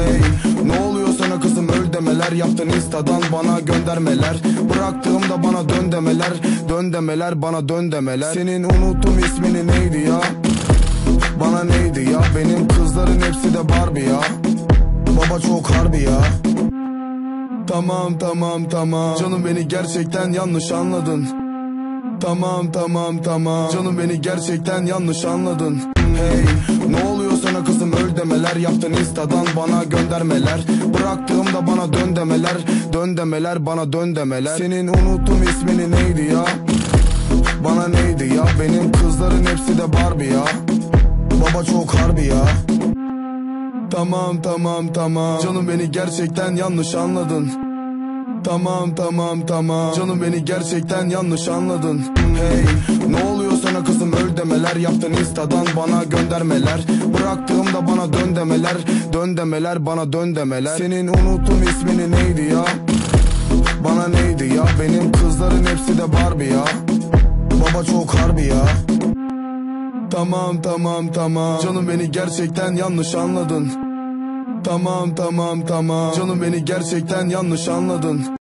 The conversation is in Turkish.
Hey, ne oluyor sana kızım, öl demeler. Yaptın instadan bana göndermeler. Bıraktığımda bana dön demeler. Dön demeler, bana dön demeler. Senin unuttum ismini neydi ya? Bana neydi ya? Benim kızların hepsi de Barbie ya. Baba çok harbi ya. Tamam tamam tamam, canım beni gerçekten yanlış anladın. Tamam tamam tamam, canım beni gerçekten yanlış anladın. Hey, ne oluyor sana kızım, öl demeler. Yaptın instadan bana göndermeler. Bıraktığımda bana dön demeler. Dön demeler, bana dön demeler. Senin unuttum ismini neydi ya? Bana neydi ya? Benim kızların hepsi de Barbie ya. Baba çok harbi ya. Tamam tamam tamam, canım beni gerçekten yanlış anladın. Tamam tamam tamam, canım beni gerçekten yanlış anladın. Hey, ne oluyor sana kızım, öl demeler. Yaptın instadan bana göndermeler. Bıraktığımda bana dön demeler. Dön demeler, bana dön demeler. Senin unuttum ismini neydi ya? Bana neydi ya? Benim kızların hepsi de Barbie ya. Baba çok harbi ya. Tamam tamam tamam, canım beni gerçekten yanlış anladın. Tamam tamam tamam, canım beni gerçekten yanlış anladın.